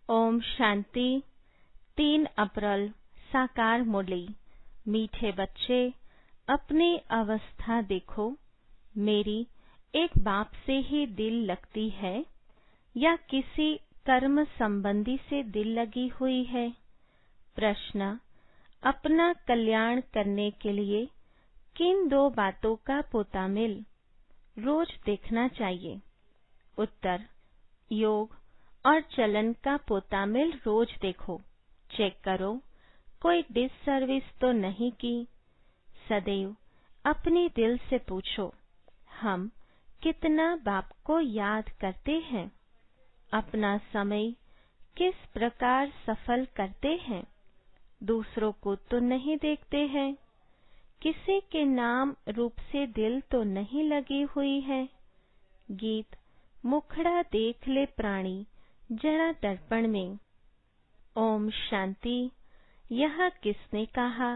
ओम शांति। 3 अप्रैल साकार मुरली। मीठे बच्चे, अपनी अवस्था देखो। मेरी एक बाप से ही दिल लगती है या किसी कर्म संबंधी से दिल लगी हुई है? प्रश्न। अपना कल्याण करने के लिए किन 2 बातों का पोतामिल रोज देखना चाहिए? उत्तर। योग और चलन का पोतामिल रोज देखो। चेक करो कोई डिससर्विस तो नहीं की। सदैव अपने दिल से पूछो, हम कितना बाप को याद करते हैं? अपना समय किस प्रकार सफल करते हैं? दूसरों को तो नहीं देखते हैं। किसी के नाम रूप से दिल तो नहीं लगी हुई है। गीत मुखड़ा देख ले प्राणी जरा दर्पण में। ओम शांति। यह किसने कहा?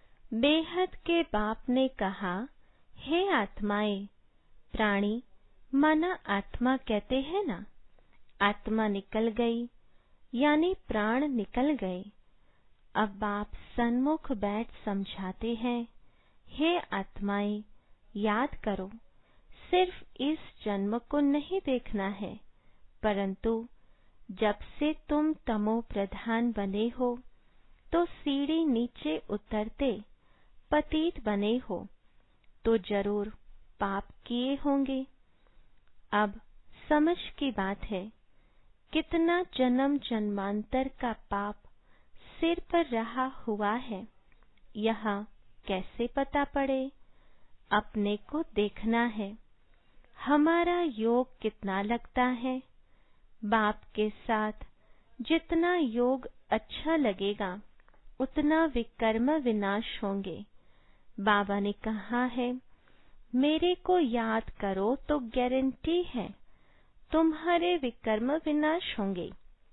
बेहद के बाप ने कहा, हे आत्माएं। प्राणी माना आत्मा कहते हैं ना। आत्मा निकल गई यानी प्राण निकल गए। अब बाप सन्मुख बैठ समझाते हैं, हे आत्माएं, याद करो, सिर्फ इस जन्म को नहीं देखना है, परंतु जब से तुम तमो प्रधान बने हो तो सीढ़ी नीचे उतरते पतित बने हो तो जरूर पाप किए होंगे। अब समझ की बात है, कितना जन्म जन्मांतर का पाप सिर पर रहा हुआ है, यह कैसे पता पड़े? अपने को देखना है। हमारा योग कितना लगता है? बाप के साथ जितना योग अच्छा लगेगा उतना विकर्म विनाश होंगे। बाबा ने कहा है, मेरे को याद करो तो गारंटी है तुम्हारे विकर्म विनाश होंगे।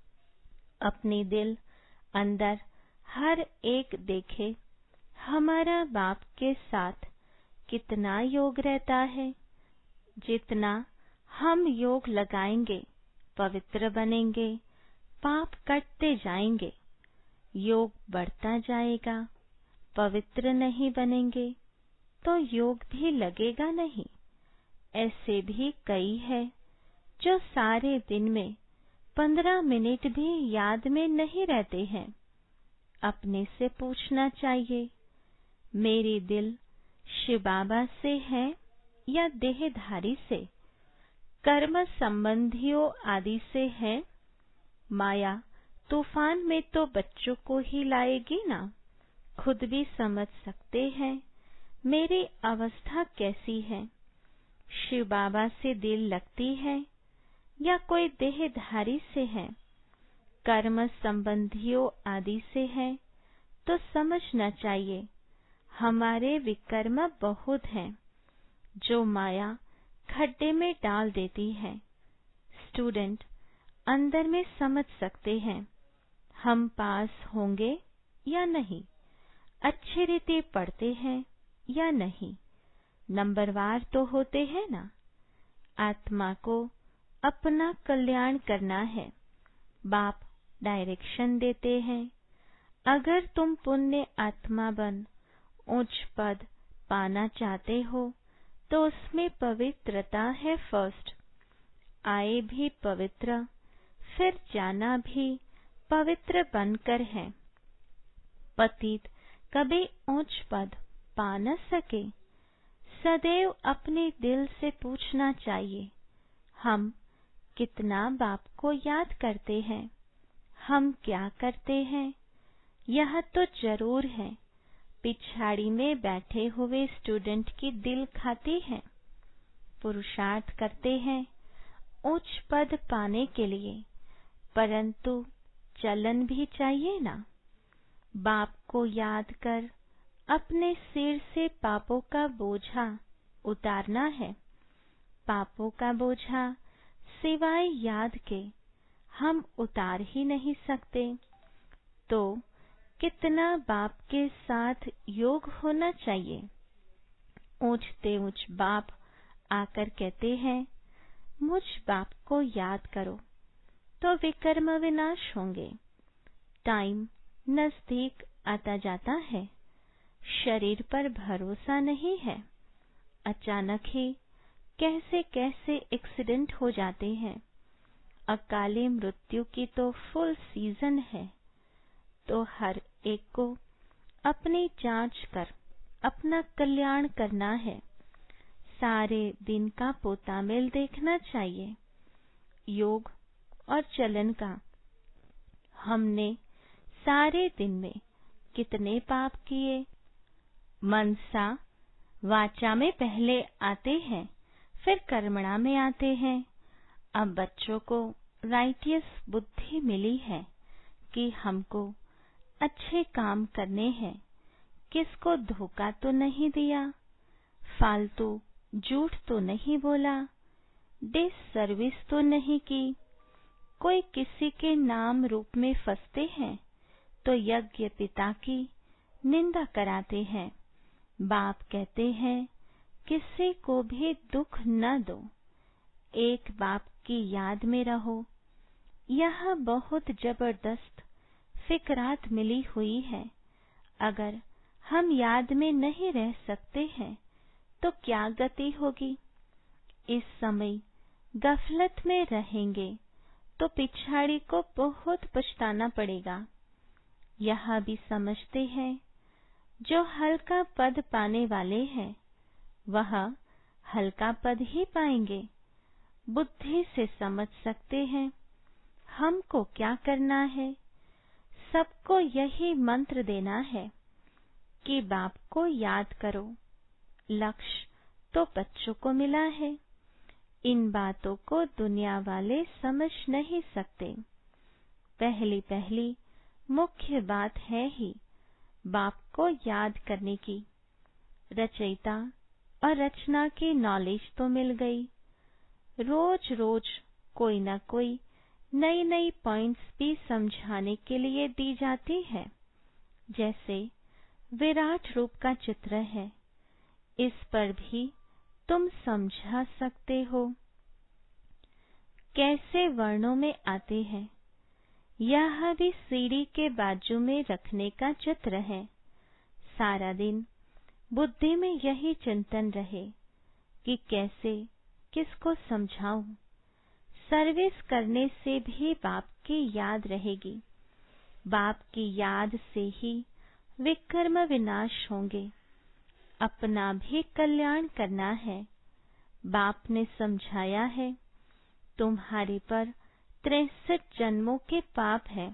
अपने दिल अंदर हर एक देखे, हमारा बाप के साथ कितना योग रहता है। जितना हम योग लगाएंगे पवित्र बनेंगे, पाप कटते जाएंगे, योग बढ़ता जाएगा। पवित्र नहीं बनेंगे तो योग भी लगेगा नहीं। ऐसे भी कई है जो सारे दिन में 15 मिनट भी याद में नहीं रहते हैं। अपने से पूछना चाहिए, मेरी दिल शिव बाबा से है या देहधारी से? कर्म संबंधियों आदि से है? माया तूफान में तो बच्चों को ही लाएगी ना। खुद भी समझ सकते हैं मेरी अवस्था कैसी है। शिव बाबा से दिल लगती है या कोई देहधारी से है? कर्म संबंधियों आदि से है तो समझना चाहिए हमारे विकर्म बहुत हैं जो माया खड्डे में डाल देती है। स्टूडेंट अंदर में समझ सकते हैं हम पास होंगे या नहीं, अच्छी रीति पढ़ते हैं या नहीं, नंबरवार तो होते हैं ना। आत्मा को अपना कल्याण करना है। बाप डायरेक्शन देते हैं, अगर तुम पुण्य आत्मा बन उच्च पद पाना चाहते हो तो उसमें पवित्रता है फर्स्ट। आए भी पवित्र, फिर जाना भी पवित्र बनकर है। पतित कभी उच्च पद पा न सके। सदैव अपने दिल से पूछना चाहिए, हम कितना बाप को याद करते हैं? हम क्या करते हैं? यह तो जरूर है पिछाड़ी में बैठे हुए स्टूडेंट की दिल खाती है। पुरुषार्थ करते हैं उच्च पद पाने के लिए, परंतु चलन भी चाहिए ना। बाप को याद कर अपने सिर से पापों का बोझा उतारना है। पापों का बोझा सिवाय याद के हम उतार ही नहीं सकते। तो कितना बाप के साथ योग होना चाहिए। ऊंचते ऊंच बाप आकर कहते हैं, मुझ बाप को याद करो। तो विकर्म विनाश होंगे। टाइम नजदीक आता जाता है, शरीर पर भरोसा नहीं है। अचानक ही कैसे कैसे एक्सीडेंट हो जाते हैं। अकाली मृत्यु की तो फुल सीजन है। तो हर एक को अपनी जांच कर अपना कल्याण करना है। सारे दिन का पोतामेल देखना चाहिए। योग और चलन का हमने सारे दिन में कितने पाप किए। मनसा वाचा में पहले आते हैं, फिर कर्मणा में आते हैं। अब बच्चों को राइटियस बुद्धि मिली है कि हमको अच्छे काम करने हैं। किसको धोखा तो नहीं दिया, फालतू झूठ तो नहीं बोला, डिससर्विस तो नहीं की। कोई किसी के नाम रूप में फंसते हैं तो यज्ञ पिता की निंदा कराते हैं। बाप कहते हैं किसी को भी दुख न दो, एक बाप की याद में रहो। यह बहुत जबरदस्त फिक्रात मिली हुई है। अगर हम याद में नहीं रह सकते हैं तो क्या गति होगी। इस समय गफलत में रहेंगे तो पिछाड़ी को बहुत पछताना पड़ेगा। यह भी समझते हैं जो हल्का पद पाने वाले हैं वह हल्का पद ही पाएंगे। बुद्धि से समझ सकते हैं हमको क्या करना है। सबको यही मंत्र देना है कि बाप को याद करो। लक्ष्य तो बच्चों को मिला है। इन बातों को दुनिया वाले समझ नहीं सकते। पहली पहली मुख्य बात है ही बाप को याद करने की। रचयिता और रचना की नॉलेज तो मिल गई। रोज रोज कोई ना कोई नई नई पॉइंट्स भी समझाने के लिए दी जाती है। जैसे विराट रूप का चित्र है, इस पर भी तुम समझा सकते हो। कैसे वर्णों में आते हैं, यह भी सीढ़ी के बाजू में रखने का चित्र है। सारा दिन बुद्धि में यही चिंतन रहे कि कैसे किसको समझाऊं। सर्विस करने से भी बाप की याद रहेगी। बाप की याद से ही विकर्म विनाश होंगे। अपना भी कल्याण करना है। बाप ने समझाया है तुम्हारे पर 63 जन्मों के पाप है।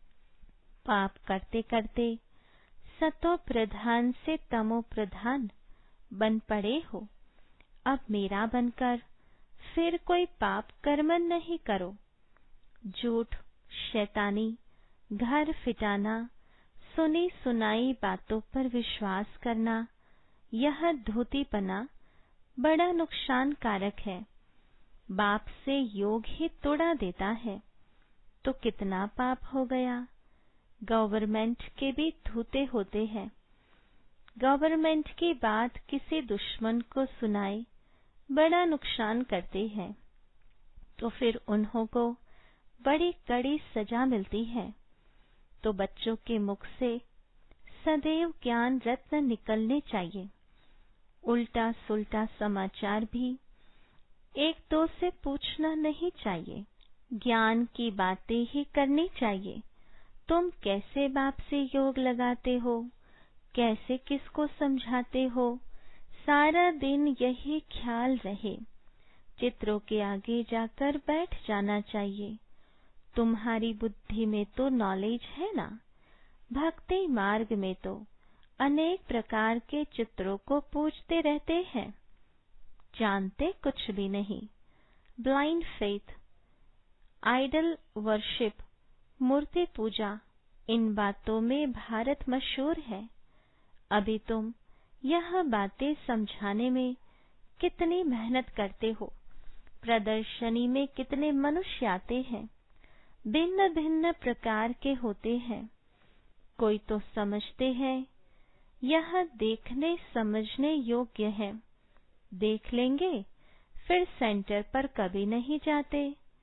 पाप करते करते सतो प्रधान से तमो प्रधान बन पड़े हो। अब मेरा बनकर फिर कोई पाप कर्म नहीं करो। झूठ, शैतानी, घर फिटाना, सुनी सुनाई बातों पर विश्वास करना, यह धोतीपना बड़ा नुकसान कारक है। बाप से योग ही तोड़ा देता है तो कितना पाप हो गया। गवर्नमेंट के भी धूते होते हैं। गवर्नमेंट की बात किसी दुश्मन को सुनाए बड़ा नुकसान करते हैं तो फिर उन्हों को बड़ी कड़ी सजा मिलती है। तो बच्चों के मुख से सदैव ज्ञान रत्न निकलने चाहिए। उल्टा सुल्टा समाचार भी एक दो से पूछना नहीं चाहिए। ज्ञान की बातें ही करनी चाहिए। तुम कैसे बाप से योग लगाते हो, कैसे किसको समझाते हो, सारा दिन यही ख्याल रहे। चित्रों के आगे जाकर बैठ जाना चाहिए। तुम्हारी बुद्धि में तो नॉलेज है ना। भक्ति मार्ग में तो अनेक प्रकार के चित्रों को पूजते रहते हैं, जानते कुछ भी नहीं। ब्लाइंड फेथ, आइडल वर्शिप, मूर्ति पूजा, इन बातों में भारत मशहूर है। अभी तुम यह बातें समझाने में कितनी मेहनत करते हो। प्रदर्शनी में कितने मनुष्य आते हैं, भिन्न भिन्न प्रकार के होते हैं। कोई तो समझते हैं यह देखने समझने योग्य है, देख लेंगे फिर सेंटर पर कभी नहीं जाते।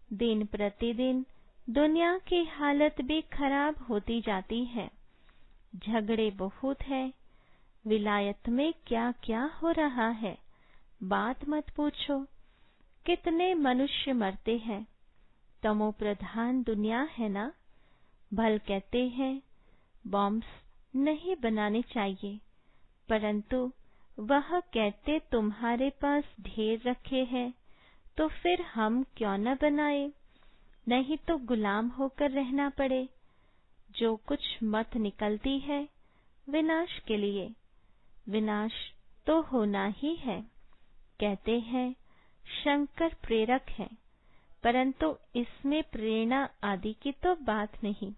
दिन प्रतिदिन दुनिया की हालत भी खराब होती जाती है। झगड़े बहुत है। विलायत में क्या क्या हो रहा है, बात मत पूछो। कितने मनुष्य मरते हैं। तमो प्रधान दुनिया है ना। भल कहते हैं बॉम्ब्स नहीं बनाने चाहिए, परंतु वह कहते तुम्हारे पास ढेर रखे हैं, तो फिर हम क्यों न बनाए, नहीं तो गुलाम होकर रहना पड़े। जो कुछ मत निकलती है विनाश के लिए, विनाश तो होना ही है। कहते हैं शंकर प्रेरक है, परंतु इसमें प्रेरणा आदि की तो बात नहीं।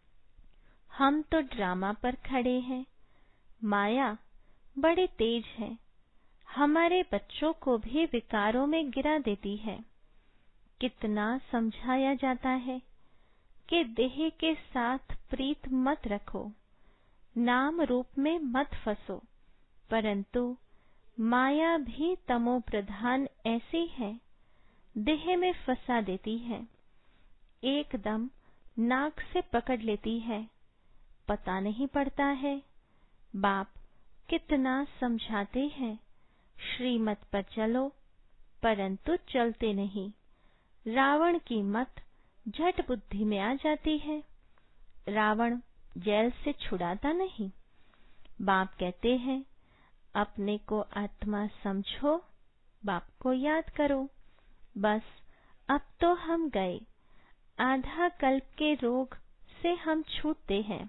हम तो ड्रामा पर खड़े हैं। माया बड़ी तेज है, हमारे बच्चों को भी विकारों में गिरा देती है। कितना समझाया जाता है कि देह के साथ प्रीत मत रखो, नाम रूप में मत फंसो, परंतु माया भी तमो प्रधान ऐसी है, देह में फंसा देती है। एकदम नाक से पकड़ लेती है, पता नहीं पड़ता है। बाप कितना समझाते हैं श्रीमत पर चलो, परंतु चलते नहीं। रावण की मत झट बुद्धि में आ जाती है। रावण जेल से छुड़ाता नहीं। बाप कहते हैं अपने को आत्मा समझो, बाप को याद करो। बस अब तो हम गए। आधा कल्प के रोग से हम छूटते हैं।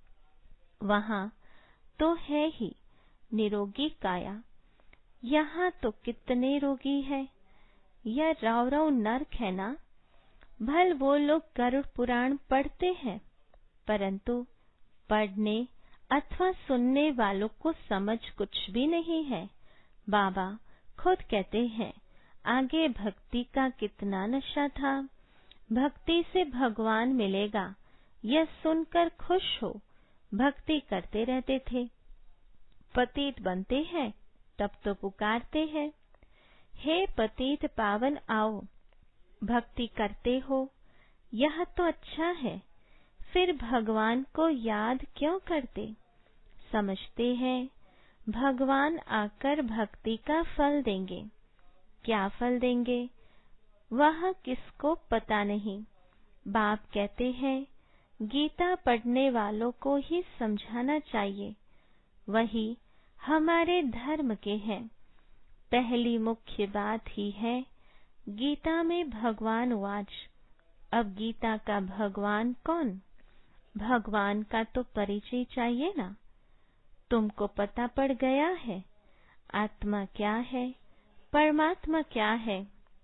वहाँ तो है ही निरोगी काया। यहाँ तो कितने रोगी है। यह राव राव नरक है ना। भल वो लोग गरुड़ पुराण पढ़ते हैं, परंतु पढ़ने अथवा सुनने वालों को समझ कुछ भी नहीं है। बाबा खुद कहते हैं आगे भक्ति का कितना नशा था। भक्ति से भगवान मिलेगा, यह सुनकर खुश हो भक्ति करते रहते थे। पतित बनते हैं तब तो पुकारते हैं, हे पतित पावन आओ। भक्ति करते हो, यह तो अच्छा है, फिर भगवान को याद क्यों करते। समझते हैं भगवान आकर भक्ति का फल देंगे। क्या फल देंगे वह किसको पता नहीं। बाप कहते हैं गीता पढ़ने वालों को ही समझाना चाहिए, वही हमारे धर्म के हैं। पहली मुख्य बात ही है गीता में भगवान वाच। अब गीता का भगवान कौन। भगवान का तो परिचय चाहिए ना। तुमको पता पड़ गया है आत्मा क्या है, परमात्मा क्या है।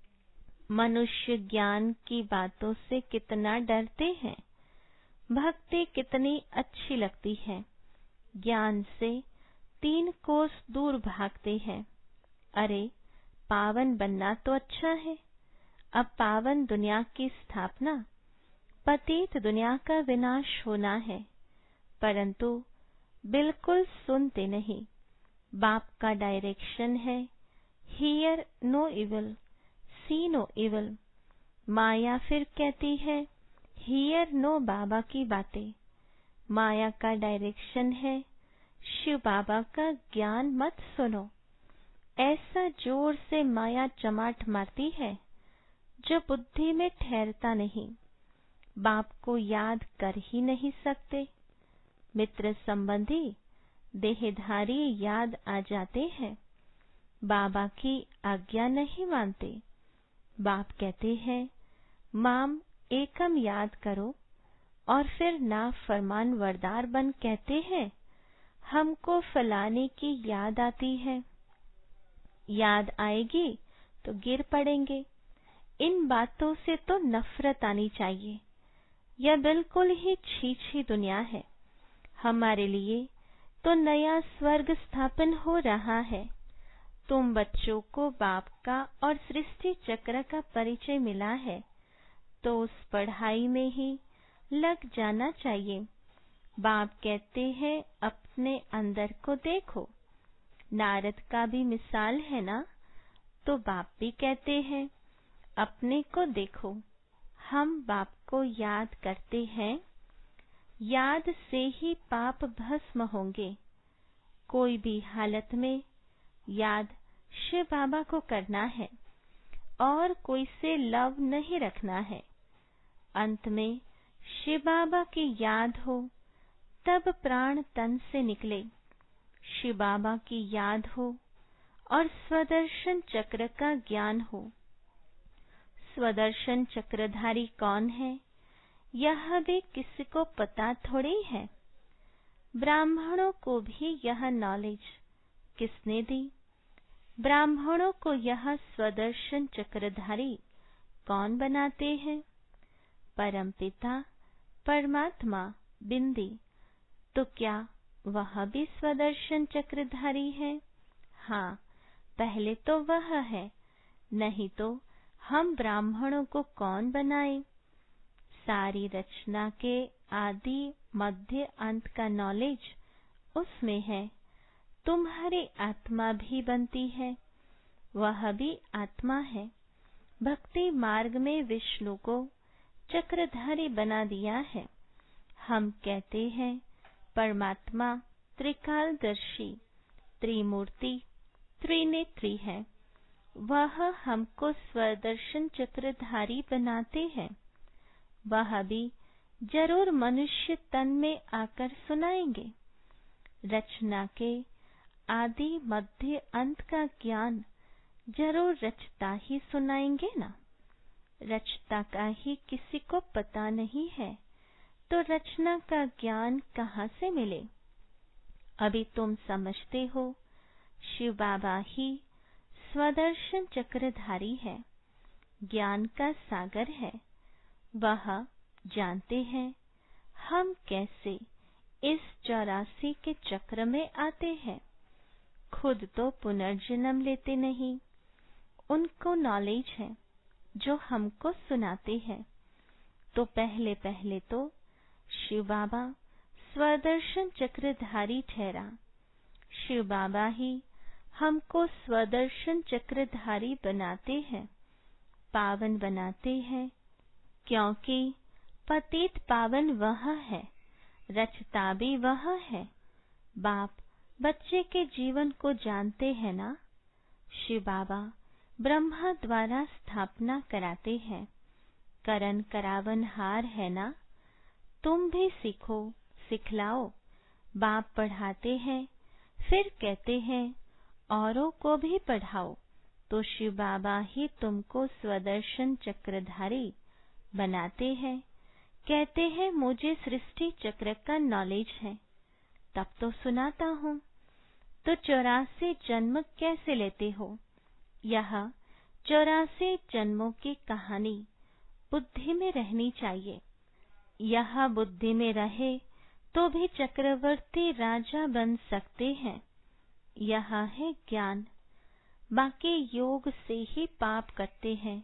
मनुष्य ज्ञान की बातों से कितना डरते हैं। भक्ति कितनी अच्छी लगती है, ज्ञान से 3 कोस दूर भागते हैं। अरे पावन बनना तो अच्छा है। अब पावन दुनिया की स्थापना, पतित दुनिया का विनाश होना है, परंतु बिल्कुल सुनते नहीं। बाप का डायरेक्शन है hear no evil, see no evil. Maya फिर कहती है हियर नो बाबा की बातें। माया का डायरेक्शन है शिव बाबा का ज्ञान मत सुनो। ऐसा जोर से माया चमाट मारती है जो बुद्धि में ठहरता नहीं। बाप को याद कर ही नहीं सकते। मित्र संबंधी देहधारी याद आ जाते हैं, बाबा की आज्ञा नहीं मानते। बाप कहते हैं माम एकम याद करो, और फिर ना फरमान वरदार बन कहते हैं हमको फलाने की याद आती है। याद आएगी तो गिर पड़ेंगे। इन बातों से तो नफरत आनी चाहिए। यह बिल्कुल ही छीछी दुनिया है। हमारे लिए तो नया स्वर्ग स्थापन हो रहा है। तुम बच्चों को बाप का और सृष्टि चक्र का परिचय मिला है, तो उस पढ़ाई में ही लग जाना चाहिए। बाप कहते हैं अपने अंदर को देखो। नारद का भी मिसाल है ना, तो बाप भी कहते हैं अपने को देखो। हम बाप को याद करते हैं, याद से ही पाप भस्म होंगे। कोई भी हालत में याद शिव बाबा को करना है और कोई से लव नहीं रखना है। अंत में शिव बाबा की याद हो तब प्राण तन से निकले, शिव बाबा की याद हो और स्वदर्शन चक्र का ज्ञान हो। स्वदर्शन चक्रधारी कौन है, यह भी किसी को पता थोड़ी है। ब्राह्मणों को भी यह नॉलेज किसने दी? ब्राह्मणों को यह स्वदर्शन चक्रधारी कौन बनाते हैं? परमपिता परमात्मा बिंदी। तो क्या वह भी स्वदर्शन चक्रधारी है? हाँ, पहले तो वह है, नहीं तो हम ब्राह्मणों को कौन बनाए? सारी रचना के आदि मध्य अंत का नॉलेज उसमें है। तुम्हारी आत्मा भी बनती है, वह भी आत्मा है। भक्ति मार्ग में विष्णु को चक्रधारी बना दिया है। हम कहते हैं परमात्मा त्रिकालदर्शी, त्रिमूर्ति, त्रिनेत्री है। वह हमको स्वदर्शन चक्रधारी बनाते हैं। वह भी जरूर मनुष्य तन में आकर सुनाएंगे। रचना के आदि मध्य अंत का ज्ञान जरूर रचता ही सुनाएंगे ना। रचता का ही किसी को पता नहीं है तो रचना का ज्ञान कहाँ से मिले? अभी तुम समझते हो शिव बाबा ही स्वदर्शन चक्रधारी है, ज्ञान का सागर है। वह जानते हैं हम कैसे इस 84 के चक्र में आते हैं। खुद तो पुनर्जन्म लेते नहीं, उनको नॉलेज है जो हमको सुनाते हैं। तो पहले पहले तो शिव बाबा स्वदर्शन चक्रधारी ठहरा। शिव बाबा ही हमको स्वदर्शन चक्रधारी बनाते हैं, पावन बनाते हैं। क्योंकि पतित पावन वह है, रचता भी वह है। बाप बच्चे के जीवन को जानते हैं ना। शिव बाबा ब्रह्मा द्वारा स्थापना कराते हैं, करन करावन हार है ना। तुम भी सीखो, सिखलाओ। बाप पढ़ाते हैं, फिर कहते हैं औरों को भी पढ़ाओ। तो शिव बाबा ही तुमको स्वदर्शन चक्रधारी बनाते हैं। कहते हैं मुझे सृष्टि चक्र का नॉलेज है, तब तो सुनाता हूँ। तो 84 जन्म कैसे लेते हो? यह 84 जन्मों की कहानी बुद्धि में रहनी चाहिए। यह बुद्धि में रहे तो भी चक्रवर्ती राजा बन सकते हैं। यह है ज्ञान। बाकी योग से ही पाप करते हैं।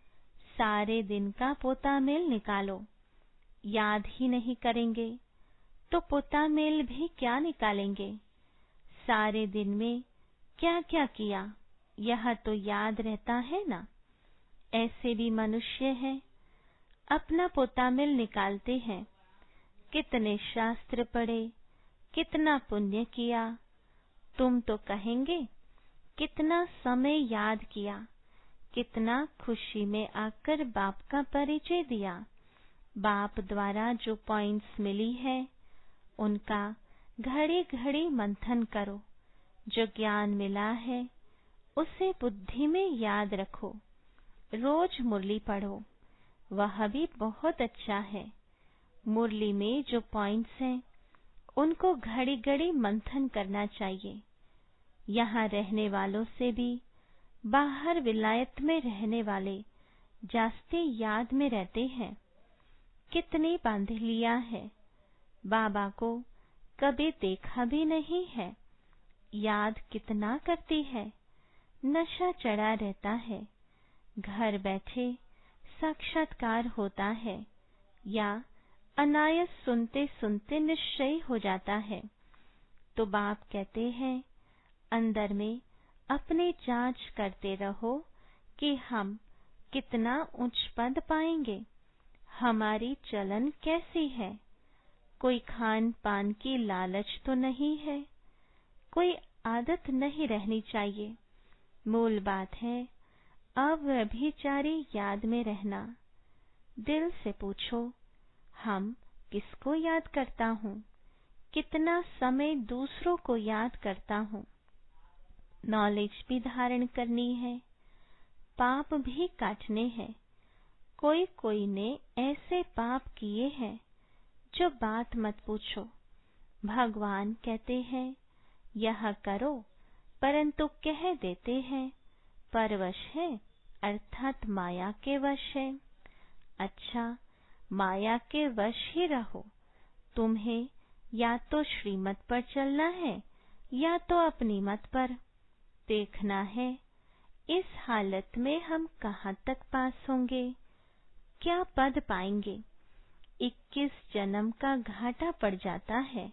सारे दिन का पोता मेल निकालो, याद ही नहीं करेंगे तो पोता मेल भी क्या निकालेंगे? सारे दिन में क्या क्या किया यह तो याद रहता है ना। ऐसे भी मनुष्य हैं, अपना पोता मेल निकालते हैं। कितने शास्त्र पढ़े, कितना पुण्य किया। तुम तो कहेंगे कितना समय याद किया, कितना खुशी में आकर बाप का परिचय दिया। बाप द्वारा जो पॉइंट्स मिली है उनका घड़ी घड़ी मंथन करो। जो ज्ञान मिला है उसे बुद्धि में याद रखो। रोज मुरली पढ़ो, वह भी बहुत अच्छा है। मुरली में जो पॉइंट्स हैं उनको घड़ी घड़ी मंथन करना चाहिए। यहाँ रहने वालों से भी बाहर विलायत में रहने वाले जास्ती याद में रहते हैं। कितनी बांध लिया है, बाबा को कभी देखा भी नहीं है। याद कितना करती है, नशा चढ़ा रहता है। घर बैठे साक्षात्कार होता है या अनायास सुनते सुनते निश्चय हो जाता है। तो बाप कहते हैं अंदर में अपनी जांच करते रहो कि हम कितना उच्च पद पाएंगे। हमारी चलन कैसी है? कोई खान पान की लालच तो नहीं है, कोई आदत नहीं रहनी चाहिए। मूल बात है अव्यभिचारी याद में रहना। दिल से पूछो, हम किसको याद करता हूँ? कितना समय दूसरों को याद करता हूँ? नॉलेज भी धारण करनी है, पाप भी काटने हैं। कोई कोई ने ऐसे पाप किए हैं जो बात मत पूछो। भगवान कहते हैं यह करो, परंतु कह देते हैं परवश है, अर्थात माया के वश है। अच्छा, माया के वश ही रहो। तुम्हें या तो श्रीमत पर चलना है या तो अपनी मत पर। देखना है इस हालत में हम कहाँ तक पास होंगे, क्या पद पाएंगे। 21 जन्म का घाटा पड़ जाता है।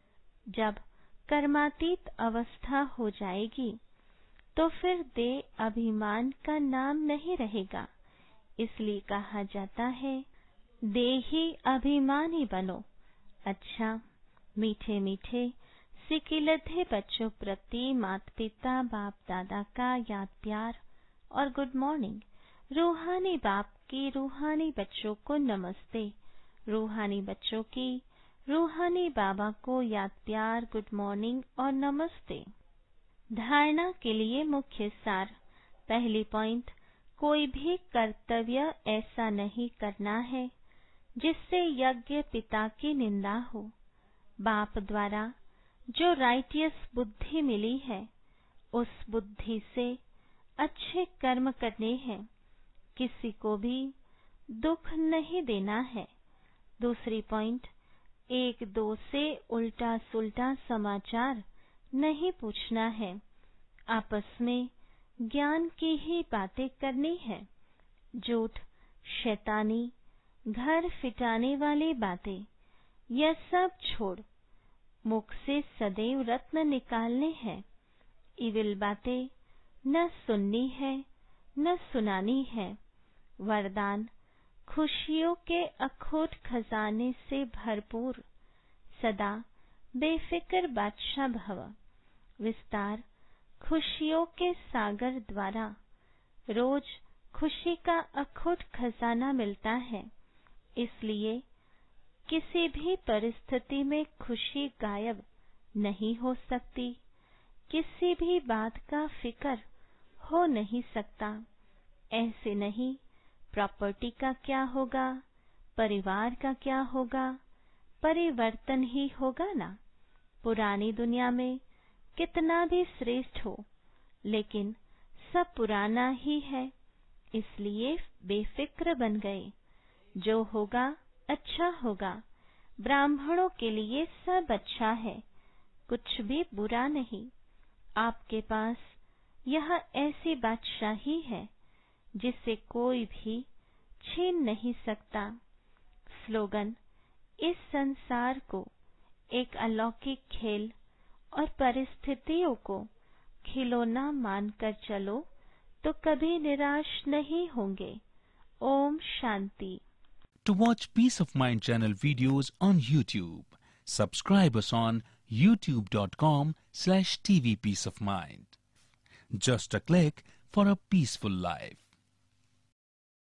जब कर्मातीत अवस्था हो जाएगी तो फिर देह अभिमान का नाम नहीं रहेगा। इसलिए कहा जाता है देही अभिमानी बनो। अच्छा, मीठे मीठे सिकिलधे बच्चों प्रति माता पिता बाप दादा का याद प्यार और गुड मॉर्निंग। रूहानी बाप की रूहानी बच्चों को नमस्ते। रूहानी बच्चों की रूहानी बाबा को याद प्यार, गुड मॉर्निंग और नमस्ते। धारणा के लिए मुख्य सार। पहली पॉइंट, कोई भी कर्तव्य ऐसा नहीं करना है जिससे यज्ञ पिता की निंदा हो। बाप द्वारा जो राइटियस बुद्धि मिली है उस बुद्धि से अच्छे कर्म करने हैं। किसी को भी दुख नहीं देना है। दूसरी पॉइंट, एक दो से उल्टा सुल्टा समाचार नहीं पूछना है। आपस में ज्ञान की ही बातें करनी है। झूठ, शैतानी, घर फिटाने वाली बातें यह सब छोड़ मुख से सदैव रत्न निकालने हैं। इविल बातें न सुननी है न सुनानी है। वरदान, खुशियों के अखोट खजाने से भरपूर सदा बेफिक्र बादशाह भव। विस्तार, खुशियों के सागर द्वारा रोज खुशी का अखोट खजाना मिलता है। इसलिए किसी भी परिस्थिति में खुशी गायब नहीं हो सकती। किसी भी बात का फिक्र हो नहीं सकता। ऐसे नहीं, प्रॉपर्टी का क्या होगा, परिवार का क्या होगा, परिवर्तन ही होगा ना। पुरानी दुनिया में कितना भी श्रेष्ठ हो, लेकिन सब पुराना ही है। इसलिए बेफिक्र बन गए। जो होगा अच्छा होगा। ब्राह्मणों के लिए सब अच्छा है, कुछ भी बुरा नहीं। आपके पास यह ऐसी बादशाही है जिसे कोई भी छीन नहीं सकता। स्लोगन, इस संसार को एक अलौकिक खेल और परिस्थितियों को खिलौना मानकर चलो तो कभी निराश नहीं होंगे। Om Shanti. To watch Peace of Mind channel videos on YouTube, subscribe us on youtube.com/tvpeaceofmind. Just a click for a peaceful life.